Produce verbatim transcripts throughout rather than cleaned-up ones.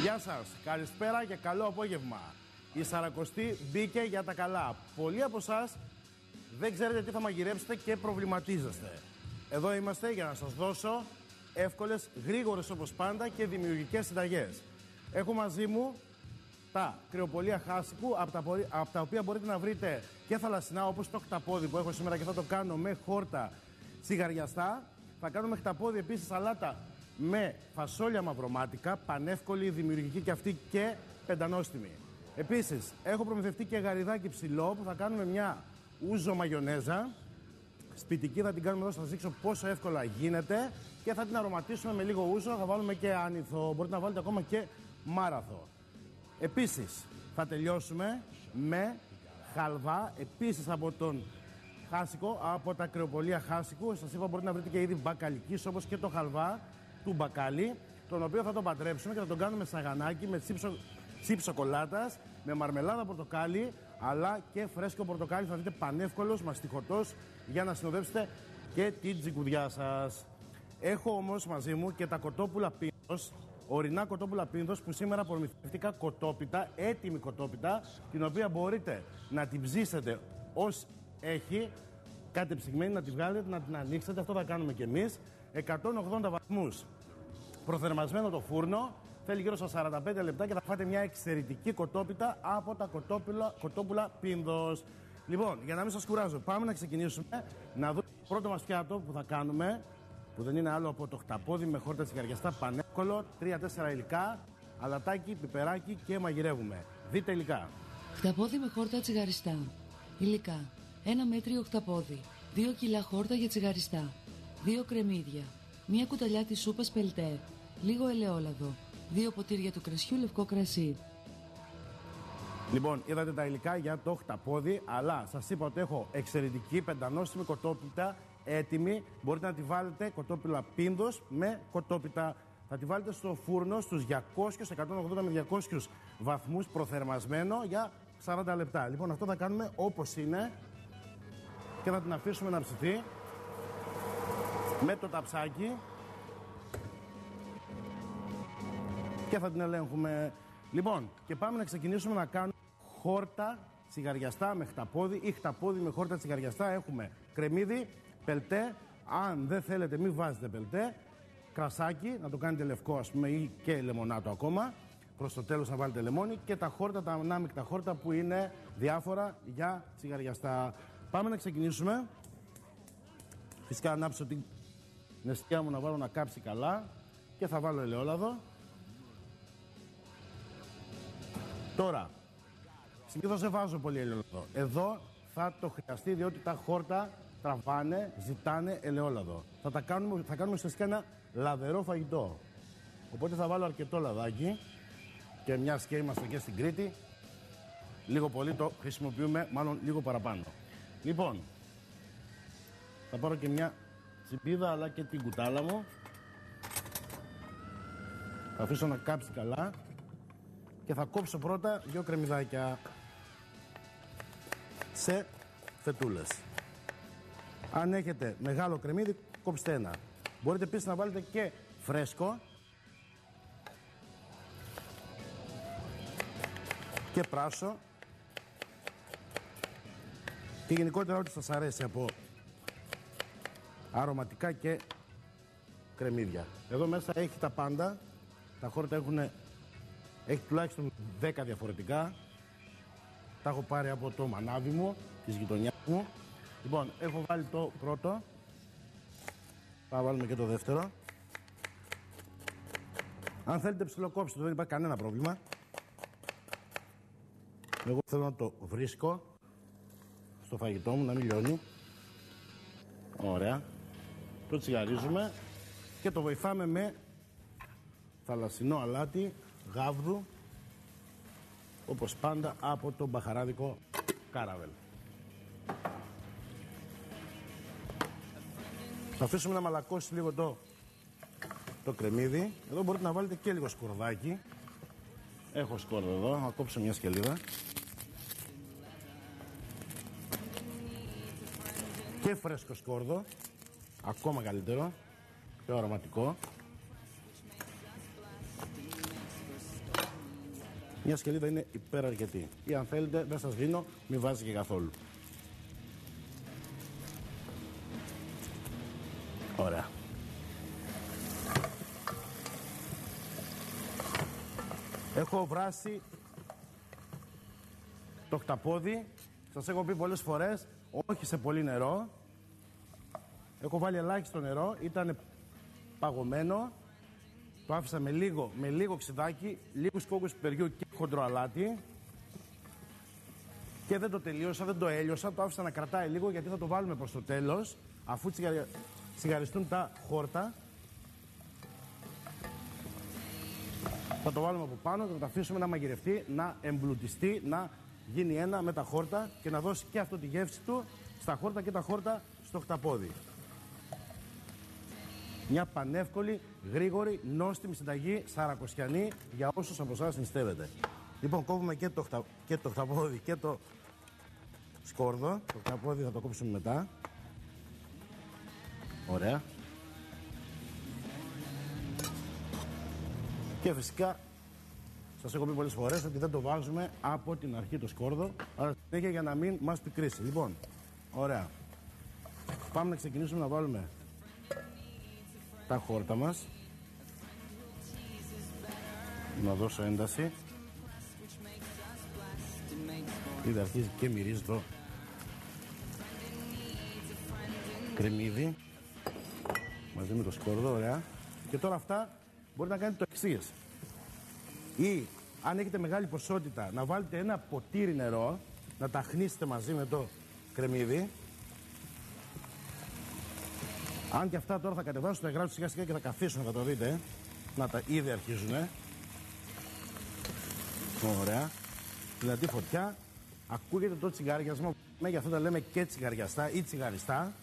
Γεια σας, καλησπέρα και καλό απόγευμα. Η Σαρακοστή μπήκε για τα καλά. Πολλοί από εσάς δεν ξέρετε τι θα μαγειρέψετε και προβληματίζεστε. Εδώ είμαστε για να σας δώσω εύκολες, γρήγορες όπως πάντα και δημιουργικές συνταγές. Έχω μαζί μου τα κρυοπολία χάσικου, από τα, από τα οποία μπορείτε να βρείτε και θαλασσινά, όπως το χταπόδι που έχω σήμερα και θα το κάνω με χόρτα τσιγαριαστά. Θα κάνουμε χταπόδι επίσης σαλάτα με φασόλια μαυρομάτικα, πανεύκολη, δημιουργική και αυτή και πεντανόστιμη. Επίσης, έχω προμηθευτεί και γαριδάκι ψηλό που θα κάνουμε μια ούζο μαγιονέζα. Σπιτική θα την κάνουμε εδώ, θα σας δείξω πόσο εύκολα γίνεται και θα την αρωματίσουμε με λίγο ούζο. Θα βάλουμε και άνηθο, μπορείτε να βάλετε ακόμα και μάραθο. Επίσης, θα τελειώσουμε με χαλβά, επίσης από τον χάσικο, από τα κρυοπολία χάσικου. Σας είπα, μπορείτε να βρείτε και είδη μπακαλικής, όπως και το χαλβά του μπακάλι, τον οποίο θα τον παντρέψουμε και θα τον κάνουμε σαγανάκι με τσίψο, τσίπ σοκολάτας, με μαρμελάδα πορτοκάλι, αλλά και φρέσκο πορτοκάλι. Θα δείτε πανεύκολος, μαστιχωτός, για να συνοδεύσετε και την τζικουδιά σας. Έχω όμως μαζί μου και τα κοτόπουλα πίνδος, ορεινά κοτόπουλα πίνδος, που σήμερα προμηθευτικά κοτόπιτα, έτοιμη κοτόπιτα, την οποία μπορείτε να την ψήσετε ως έχει, κάτι ψυγμένη, να τη βγάλετε, να την ανοίξετε. Αυτό θα κάνουμε κι εμείς. εκατόν ογδόντα βαθμούς προθερμασμένο το φούρνο. Θέλει γύρω στα σαράντα πέντε λεπτά και θα φάτε μια εξαιρετική κοτόπιτα από τα κοτόπουλα, κοτόπουλα πίνδος. Λοιπόν, για να μην σας κουράζω, πάμε να ξεκινήσουμε να δούμε το πρώτο μας πιάτο που θα κάνουμε, που δεν είναι άλλο από το χταπόδι με χόρτα τσιγαριαστά, πανεύκολο, τρία τέσσερα υλικά, αλατάκι, πιπεράκι και μαγειρεύουμε. Δείτε υλικά. Χταπόδι με χόρτα τσιγαριστά. Υλικά: ένα μέτριο χταπόδι, δύο κιλά χόρτα για τσιγαριστά, δύο κρεμμύδια, μία κουταλιά της σούπας πελτέ, λίγο ελαιόλαδο, δύο ποτήρια του κρασιού λευκό κρασί. Λοιπόν, είδατε τα υλικά για το χταπόδι, αλλά σας είπα ότι έχω εξαιρετική πεντανόστιμη κοτόπιτα έτοιμη. Μπορείτε να τη βάλετε, κοτόπουλα πίνδος με κοτόπιτα. Θα τη βάλετε στο φούρνο στους διακόσιους, εκατόν ογδόντα με διακόσιους βαθμούς προθερμασμένο για σαράντα λεπτά. Λοιπόν, αυτό θα κάνουμε όπως είναι και θα την αφήσουμε να ψηθεί με το ταψάκι και θα την ελέγχουμε. Λοιπόν, και πάμε να ξεκινήσουμε να κάνουμε χόρτα τσιγαριαστά με χταπόδι ή χταπόδι με χόρτα τσιγαριαστά. Έχουμε κρεμμύδι, πελτέ, αν δεν θέλετε μην βάζετε πελτέ, κρασάκι, να το κάνετε λευκό ας πούμε ή και λεμονάτο ακόμα, προς το τέλος να βάλετε λεμόνι, και τα χόρτα, τα ανάμεικτα χόρτα που είναι διάφορα για τσιγαριαστά. Πάμε να ξεκινήσουμε. Φυσικά ανάψω την νεστιά μου να βάλω να κάψει καλά και θα βάλω ελαιόλαδο. Τώρα, συνήθως δεν βάζω πολύ ελαιόλαδο. Εδώ θα το χρειαστεί, διότι τα χόρτα τραβάνε, ζητάνε ελαιόλαδο. Θα, τα κάνουμε, θα κάνουμε ουσιαστικά ένα λαδερό φαγητό. Οπότε θα βάλω αρκετό λαδάκι και μιας και είμαστε και στην Κρήτη, λίγο πολύ το χρησιμοποιούμε, μάλλον λίγο παραπάνω. Λοιπόν, θα πάρω και μια τσιπίδα αλλά και την κουτάλα μου. Θα αφήσω να κάψει καλά και θα κόψω πρώτα δύο κρεμμυδάκια σε φετούλες. Αν έχετε μεγάλο κρεμμύδι, κόψτε ένα. Μπορείτε επίσης να βάλετε και φρέσκο και πράσο και γενικότερα ό,τι σας αρέσει από αρωματικά και κρεμμύδια. Εδώ μέσα έχει τα πάντα. Τα χόρτα έχουν, έχει τουλάχιστον δέκα διαφορετικά. Τα έχω πάρει από το μανάβι μου, της γειτονιάς μου. Λοιπόν, έχω βάλει το πρώτο. Θα βάλουμε και το δεύτερο. Αν θέλετε ψιλοκόψτε το, δεν υπάρχει κανένα πρόβλημα. Εγώ θέλω να το βρίσκω στο φαγητό μου, να μην λιώνει. Ωραία. Το τσιγαρίζουμε και το βοηθάμε με θαλασσινό αλάτι γάβδου, όπως πάντα από το μπαχαράδικο Κάραβελ. Θα αφήσουμε να μαλακώσει λίγο το, το κρεμμύδι. Εδώ μπορείτε να βάλετε και λίγο σκορδάκι. Έχω σκόρδο εδώ, θα κόψω μια σκελίδα. Και φρέσκο σκόρδο, ακόμα καλύτερο, πιο αρωματικό. Μια σκελίδα είναι υπεραρκετή. Ή αν θέλετε, δεν σας δίνω, μην βάζει και καθόλου. Ωραία. Έχω βράσει το χταπόδι. Σας έχω πει πολλές φορές, όχι σε πολύ νερό. Έχω βάλει ελάχιστο νερό, ήταν παγωμένο. Το άφησα με λίγο, με λίγο ξυδάκι, λίγους κόκκους πιπεριού και χοντρό αλάτι. Και δεν το τελείωσα, δεν το έλειωσα, το άφησα να κρατάει λίγο γιατί θα το βάλουμε προς το τέλος, αφού τσιγαριστούν τα χόρτα. Θα το βάλουμε από πάνω και θα το αφήσουμε να μαγειρευτεί, να εμπλουτιστεί, να γίνει ένα με τα χόρτα και να δώσει και αυτό τη γεύση του στα χόρτα και τα χόρτα στο χταπόδι. Μια πανεύκολη, γρήγορη, νόστιμη συνταγή σαρακοστιανή για όσους από εσάς νηστεύετε. Λοιπόν, κόβουμε και το, χτα... και το χταπόδι και το σκόρδο. Το χταπόδι θα το κόψουμε μετά. Ωραία. Και φυσικά, σας έχω πει πολλές φορές ότι δεν το βάζουμε από την αρχή το σκόρδο, αλλά συνέχεια για να μην μας πικρίσει. Λοιπόν, ωραία. Πάμε να ξεκινήσουμε να βάλουμε τα χόρτα μας. Να δώσω ένταση. Ήδη αρχίζει και μυρίζει το κρεμμύδι μαζί με το σκόρδο, ωραία. Και τώρα αυτά μπορείτε να κάνετε το εξής. Ή αν έχετε μεγάλη ποσότητα να βάλετε ένα ποτήρι νερό, να τα χνίσετε μαζί με το κρεμμύδι. Αν και αυτά τώρα θα κατεβάσουν τα υγρά του σιγά σιγά και θα καθίσουν, θα το δείτε. Να τα ήδη αρχίζουνε. Ωραία. Δυνατή φωτιά. Ακούγεται το τσιγάριασμα. Γι' αυτό τα λέμε και τσιγαριαστά ή τσιγαριστά.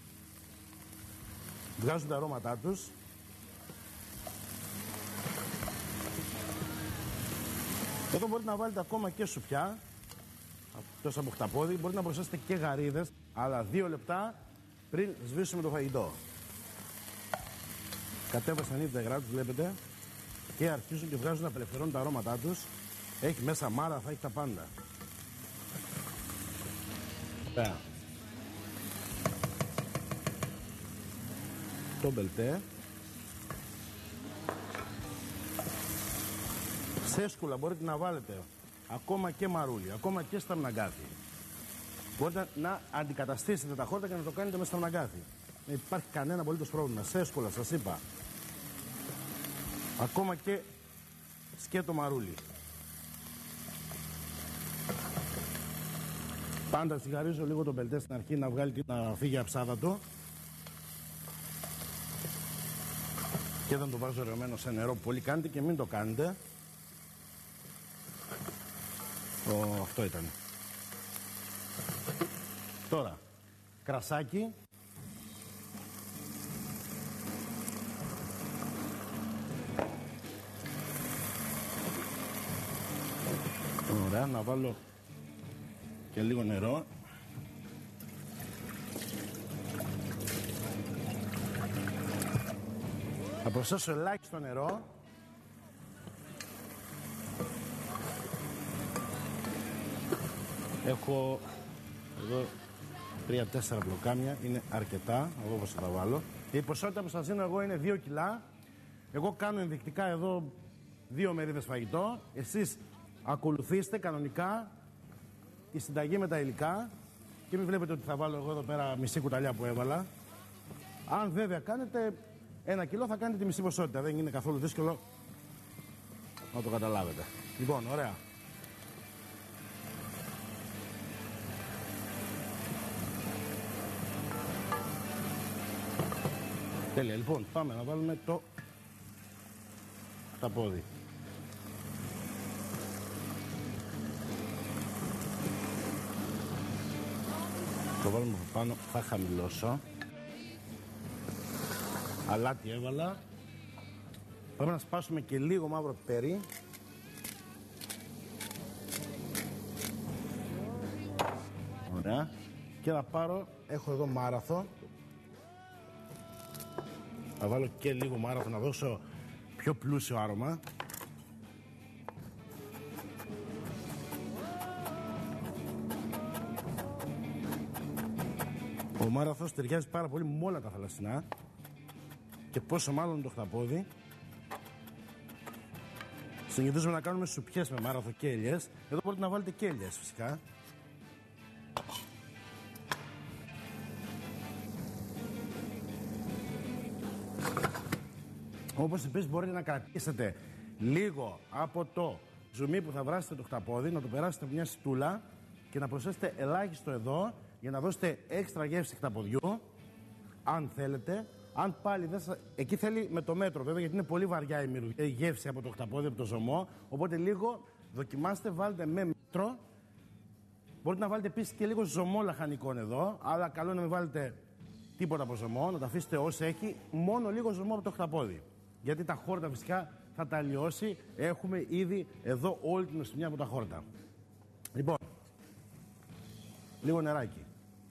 Βγάζουν τα αρώματά τους. Εδώ μπορείτε να βάλετε ακόμα και σουπιά. Τόσο από χταπόδι. Μπορείτε να προσθέσετε και γαρίδες. Αλλά δύο λεπτά πριν σβήσουμε το φαγητό. Κατέβασαν ήδη τα υγρά τους, βλέπετε. Και αρχίζουν και βγάζουν να απελευθερώνουν τα αρώματά τους. Έχει μέσα μάρα, θα έχει τα πάντα. Ωραία. Το μπελτέ. Σέσκουλα μπορείτε να βάλετε ακόμα και μαρούλι, ακόμα και σταμναγκάθι. Μπορείτε να αντικαταστήσετε τα χόρτα και να το κάνετε με σταμναγκάθι. Δεν υπάρχει κανένα απολύτως πρόβλημα. Σέσκουλα, σας είπα. Ακόμα και σκέτο μαρούλι. Πάντα τσιγαρίζω λίγο το μπελτέ στην αρχή να βγάλει να φύγει αψάδατο. Και δεν το βάζω ρεωμένο σε νερό που πολύ κάνετε και μην το κάνετε. Ο, αυτό ήταν. Τώρα, κρασάκι. Ωραία, να βάλω και λίγο νερό. Θα προσθέσω ελάχιστο νερό. Έχω εδώ τρία τέσσερα μπλοκάμια, είναι αρκετά, εγώ όπως θα τα βάλω. Η ποσότητα που σας δίνω εγώ είναι δύο κιλά. Εγώ κάνω ενδεικτικά εδώ δύο μερίδες φαγητό. Εσείς ακολουθήστε κανονικά τη συνταγή με τα υλικά και μην βλέπετε ότι θα βάλω εγώ εδώ πέρα μισή κουταλιά που έβαλα. Αν βέβαια κάνετε ένα κιλό θα κάνετε τη μισή ποσότητα, δεν είναι καθόλου δύσκολο να το καταλάβετε. Λοιπόν, ωραία. Τέλεια, λοιπόν, πάμε να βάλουμε το χταπόδι. Το βάλουμε από πάνω, θα χαμηλώσω. Αλάτι έβαλα. Πάμε να σπάσουμε και λίγο μαύρο πιπέρι. Ωραία. Και θα πάρω, έχω εδώ μάραθο. Θα βάλω και λίγο μάραθο να δώσω πιο πλούσιο άρωμα. Ο μάραθος ταιριάζει πάρα πολύ με όλα τα θαλασσινά και πόσο μάλλον το χταπόδι. Συνηθίζουμε να κάνουμε σουπιές με μάραθο και ελιές. Εδώ μπορείτε να βάλετε και ελιές φυσικά. Όπως επίσης μπορείτε να κρατήσετε λίγο από το ζουμί που θα βράσετε το χταπόδι, να το περάσετε από μια σιτούλα και να προσθέσετε ελάχιστο εδώ για να δώσετε έξτρα γεύση χταποδιού, αν θέλετε. Αν πάλι δεν σας... Εκεί θέλει με το μέτρο βέβαια, γιατί είναι πολύ βαριά η, μυρου... η γεύση από το χταπόδι, από το ζωμό. Οπότε λίγο δοκιμάστε, βάλτε με μέτρο. Μπορείτε να βάλετε επίσης και λίγο ζωμό λαχανικών εδώ, αλλά καλό είναι να μην βάλετε τίποτα από ζωμό, να τα αφήσετε όσο έχει, μόνο λίγο ζωμό από το χταπόδι. Γιατί τα χόρτα φυσικά θα τα αλλοιώσει. Έχουμε ήδη εδώ όλη την νοστιμιά από τα χόρτα. Λοιπόν, λίγο νεράκι.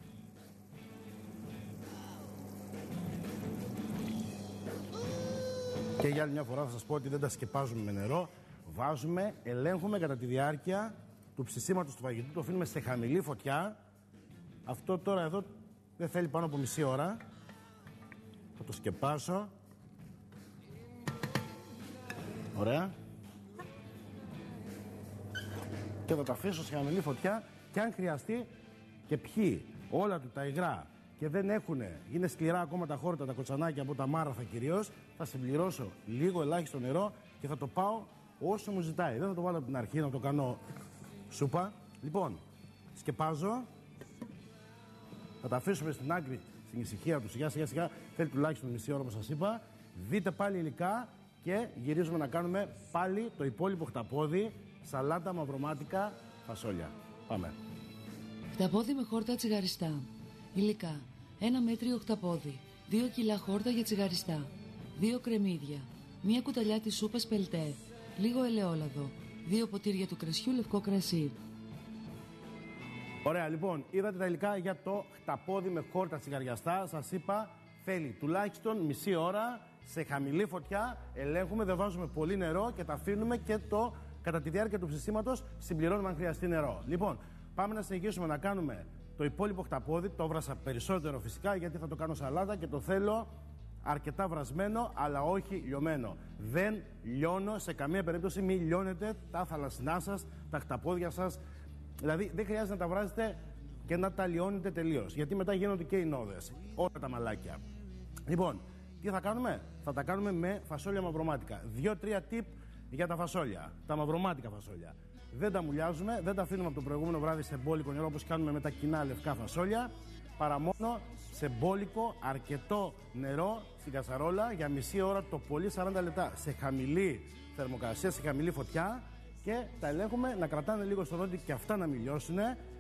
Και για άλλη μια φορά θα σας πω ότι δεν τα σκεπάζουμε με νερό. Βάζουμε, ελέγχουμε κατά τη διάρκεια του ψησίματος του φαγητού. Το αφήνουμε σε χαμηλή φωτιά. Αυτό τώρα εδώ δεν θέλει πάνω από μισή ώρα. Θα το σκεπάσω. Ωραία. Και θα το αφήσω σε χαμηλή φωτιά και αν χρειαστεί και πιει όλα του τα υγρά και δεν έχουν, είναι σκληρά ακόμα τα χόρτα, τα κοτσανάκια από τα μάραθα κυρίως, θα συμπληρώσω λίγο ελάχιστο νερό και θα το πάω όσο μου ζητάει. Δεν θα το βάλω από την αρχή να το κάνω σούπα. Λοιπόν, σκεπάζω. Θα τα αφήσουμε στην άκρη, στην ησυχία του σιγά σιγά σιγά. Θέλει τουλάχιστον μισή ώρα όπως σας είπα. Δείτε πάλι υλικά και γυρίζουμε να κάνουμε πάλι το υπόλοιπο χταπόδι, σαλάτα μαυρομάτικα, φασόλια. Πάμε. Χταπόδι με χόρτα τσιγαριστά. Υλικά: ένα μέτριο χταπόδι, δύο κιλά χόρτα για τσιγαριστά, δύο κρεμμύδια, μία κουταλιά της σούπας πελτέ, λίγο ελαιόλαδο, δύο ποτήρια του κρασιού λευκό κρασί. Ωραία, λοιπόν, είδατε τα υλικά για το χταπόδι με χόρτα τσιγαριαστά. Σας είπα, θέλει τουλάχιστον μισή ώρα σε χαμηλή φωτιά. Ελέγχουμε, δεν βάζουμε πολύ νερό και τα αφήνουμε και το κατά τη διάρκεια του ψησίματος συμπληρώνουμε αν χρειαστεί νερό. Λοιπόν, πάμε να συνεχίσουμε να κάνουμε το υπόλοιπο χταπόδι. Το βράσα περισσότερο φυσικά γιατί θα το κάνω σαλάτα και το θέλω αρκετά βρασμένο, αλλά όχι λιωμένο. Δεν λιώνω σε καμία περίπτωση, μην λιώνετε τα θαλασσινά σας, τα χταπόδια σας. Δηλαδή δεν χρειάζεται να τα βράζετε και να τα λιώνετε τελείως. Γιατί μετά γίνονται και οι νόδες, όλα τα μαλάκια. Λοιπόν, τι θα κάνουμε? Θα τα κάνουμε με φασόλια μαυρομάτικα. Δύο-τρία tip για τα φασόλια, τα μαυρομάτικα φασόλια. Δεν τα μουλιάζουμε, δεν τα αφήνουμε από το προηγούμενο βράδυ σε μπόλικο νερό όπως κάνουμε με τα κοινά λευκά φασόλια. Παρά μόνο σε μπόλικο αρκετό νερό στην κατσαρόλα για μισή ώρα το πολύ σαράντα λεπτά. Σε χαμηλή θερμοκρασία, σε χαμηλή φωτιά. Και τα ελέγχουμε να κρατάνε λίγο στο δόντι και αυτά να μιλιώσουν.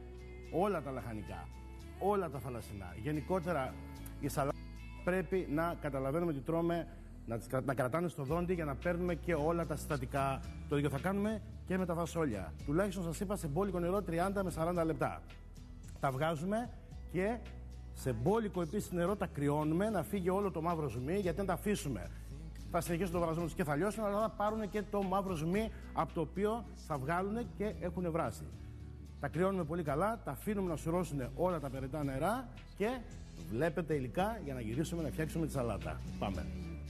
Όλα τα λαχανικά, όλα τα θαλασσινά. Γενικότερα η σαλάτα πρέπει να καταλαβαίνουμε ότι τρώμε, να, τις, να κρατάνε στο δόντι για να παίρνουμε και όλα τα συστατικά. Το ίδιο θα κάνουμε και με τα φασόλια. Τουλάχιστον σας είπα σε μπόλικο νερό τριάντα με σαράντα λεπτά. Τα βγάζουμε και σε μπόλικο επίσης νερό τα κρυώνουμε να φύγει όλο το μαύρο ζουμί, γιατί αν τα αφήσουμε θα συνεχίσουν το βρασμό τους και θα λιώσουν, αλλά θα πάρουν και το μαύρο ζουμί από το οποίο θα βγάλουν και έχουν βράσει. Τα κρυώνουμε πολύ καλά, τα αφήνουμε να σουρώσουν όλα τα περιττά νερά και βλέπετε υλικά για να γυρίσουμε να φτιάξουμε τη σαλάτα. Πάμε.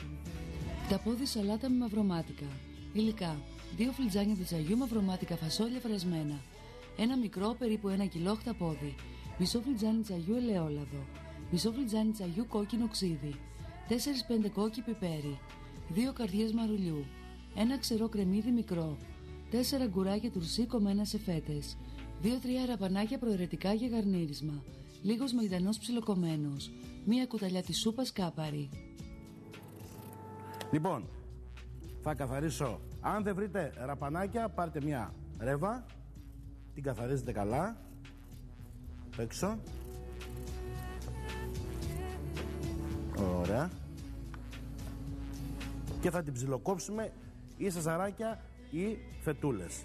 Χταπόδι σαλάτα με μαυρομάτικα. Υλικά: δύο φλιτζάνια τζαγιού μαυρομάτικα φασόλια φρασμένα, ένα μικρό περίπου ένα κιλό χταπόδι, μισό φλιτζάνι τζαγιού ελαιόλαδο, μισό φλιτζάνι τζαγιού κόκκινο ξύδι, τέσσερα πέντε κόκκι πιπέρι, δύο καρδιές μαρουλιού, ένα ξερό κρεμμύδι μικρό, τέσσερα γκουράκια τουρσί κομμένα σε φέτες, δύο τρία ραπανάκια προαιρετικά για γαρνίρισμα, λίγος μαϊντανός ψιλοκομμένος, μία κουταλιά της σούπας κάπαρη. Λοιπόν, θα καθαρίσω. Αν δεν βρείτε ραπανάκια, πάρτε μια ρέβα, την καθαρίζετε καλά, έξω. Ωραία. Και θα την ψιλοκόψουμε ή σε ζαράκια ή φετούλες.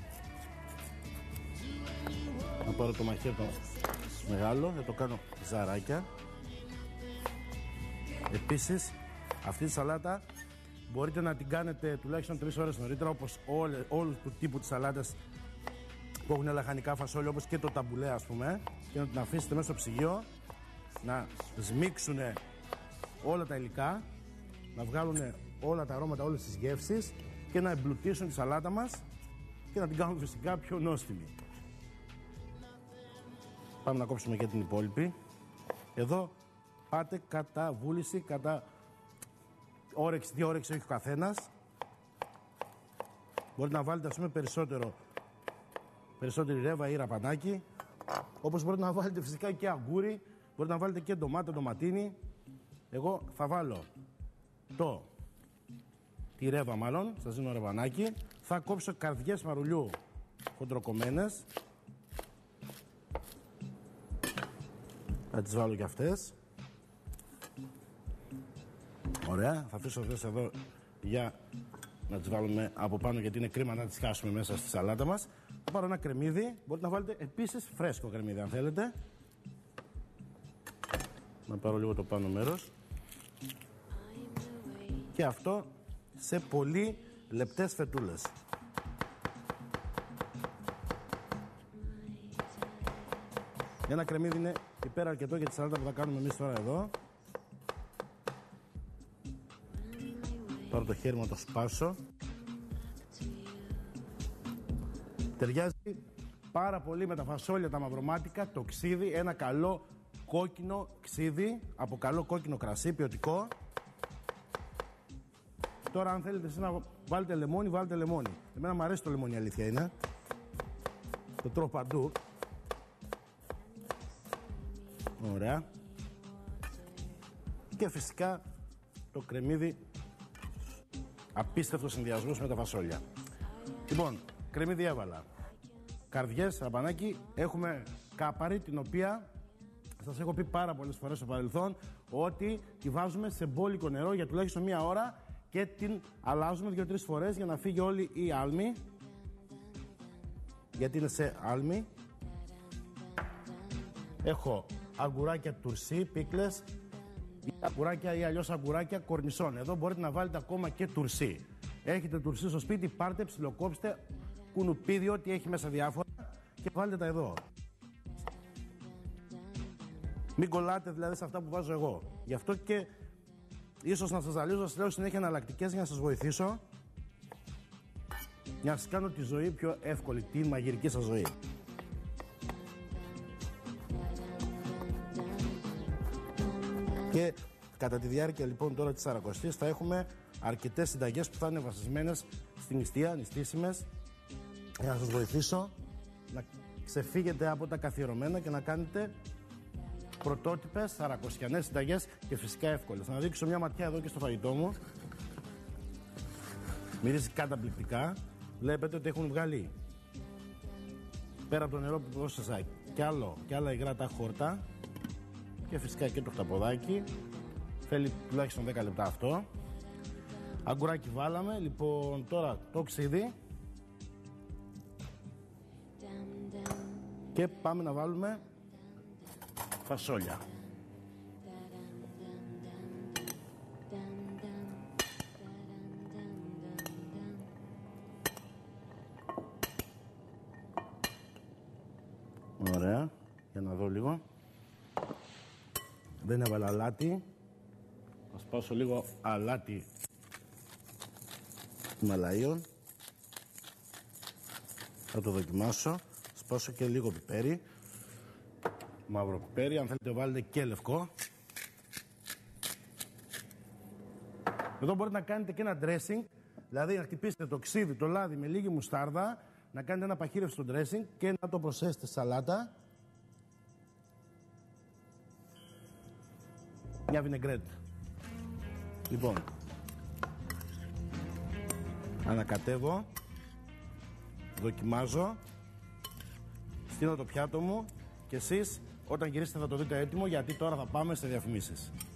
Να πάρω το μαχαίρι μεγάλο, θα το κάνω ζαράκια. Επίσης, αυτή τη σαλάτα μπορείτε να την κάνετε τουλάχιστον τρεις ώρες νωρίτερα, όπως όλε, όλου του τύπου της σαλάτας που έχουν λαχανικά φασόλια, όπως και το ταμπουλέ ας πούμε, και να την αφήσετε μέσα στο ψυγείο να σμίξουν όλα τα υλικά, να βγάλουν όλα τα αρώματα, όλες τις γεύσεις και να εμπλουτίσουν τη σαλάτα μας και να την κάνουμε φυσικά πιο νόστιμη. Πάμε να κόψουμε και την υπόλοιπη. Εδώ πάτε κατά βούληση, κατά όρεξη, τι όρεξη έχει ο καθένας. Μπορείτε να βάλετε, ας πούμε, περισσότερο, περισσότερη ρέβα ή ραπανάκι. Όπως μπορείτε να βάλετε φυσικά και αγκούρι, μπορείτε να βάλετε και ντομάτα, ντοματίνι. Εγώ θα βάλω το, τη ρέβα μάλλον, σας δίνω ρεβανάκι. Θα κόψω καρδιές μαρουλιού χοντροκομμένες. Θα τις βάλω και αυτές. Ωραία, θα αφήσω αυτές εδώ για να τις βάλουμε από πάνω, γιατί είναι κρίμα να τις χάσουμε μέσα στη σαλάτα μας. Θα πάρω ένα κρεμμύδι, μπορείτε να βάλετε επίσης φρέσκο κρεμμύδι αν θέλετε. Να πάρω λίγο το πάνω μέρος. Και αυτό σε πολύ λεπτές φετούλες. Ένα κρεμμύδι είναι υπεραρκετό για τη σαλάτα που θα κάνουμε εμείς τώρα εδώ. Πάρω το χέρι μου να το σπάσω. Ταιριάζει πάρα πολύ με τα φασόλια τα μαυρομάτικα, το ξύδι, ένα καλό κόκκινο ξύδι, από καλό κόκκινο κρασί, ποιοτικό. Τώρα αν θέλετε εσείς να βάλετε λεμόνι, βάλετε λεμόνι. Εμένα μου αρέσει το λεμόνι, η αλήθεια είναι. Το τρώω παντού. Ωραία. Και φυσικά το κρεμμύδι, απίστευτο συνδυασμός με τα φασόλια. Λοιπόν, κρεμμύδι έβαλα. Καρδιές, ραπανάκι, έχουμε κάπαρη, την οποία σας έχω πει πάρα πολλές φορές στο παρελθόν ότι τη βάζουμε σε μπόλικο νερό για τουλάχιστον μία ώρα και την αλλάζουμε δύο-τρεις φορές για να φύγει όλη η άλμη, γιατί είναι σε άλμη. Έχω αγκουράκια τουρσί, πίκλες, ή αγκουράκια ή αλλιώς αγκουράκια κορνισόν. Εδώ μπορείτε να βάλετε ακόμα και τουρσί. Έχετε τουρσί στο σπίτι, πάρτε, ψιλοκόψτε, κουνουπίδι, ό,τι έχει μέσα διάφορα και βάλτε τα εδώ. Μην κολλάτε δηλαδή σε αυτά που βάζω εγώ. Γι' αυτό και ίσως να σας ζαλίζω, σας λέω συνέχεια εναλλακτικές για να σας βοηθήσω, για να σας κάνω τη ζωή πιο εύκολη, τη μαγειρική σας ζωή. Και κατά τη διάρκεια λοιπόν τώρα της σαρακοστής θα έχουμε αρκετές συνταγές που θα είναι βασισμένες στην νηστεία, νηστίσιμες, για να σας βοηθήσω να ξεφύγετε από τα καθιερωμένα και να κάνετε πρωτότυπες σαρακοστιανές συνταγές και φυσικά εύκολες. Να δείξω μια ματιά εδώ και στο φαγητό μου. Μυρίζει καταπληκτικά. Βλέπετε ότι έχουν βγάλει πέρα από το νερό που πρόσθεσα κι άλλο, κι άλλα υγρά τα χόρτα και φυσικά και το χταποδάκι. Θέλει τουλάχιστον δέκα λεπτά αυτό. Αγκουράκι βάλαμε. Λοιπόν, τώρα το ξύδι. Και πάμε να βάλουμε φασόλια. Ωραία. Για να δω λίγο. Δεν έβαλα αλάτι. Θα σπάσω λίγο αλάτι μαλαίων. Θα το δοκιμάσω. Σπάσω και λίγο πιπέρι. Μαύρο πιπέρι. Αν θέλετε βάλετε και λευκό. Εδώ μπορείτε να κάνετε και ένα dressing. Δηλαδή να χτυπήσετε το ξύδι, το λάδι με λίγη μουστάρδα. Να κάνετε ένα παχύρευστο dressing και να το προσθέσετε σαλάτα. Μια βινεγκρέτ. Λοιπόν, ανακατεύω, δοκιμάζω, στείνω το πιάτο μου και εσείς όταν γυρίσετε θα το δείτε έτοιμο, γιατί τώρα θα πάμε σε διαφημίσεις.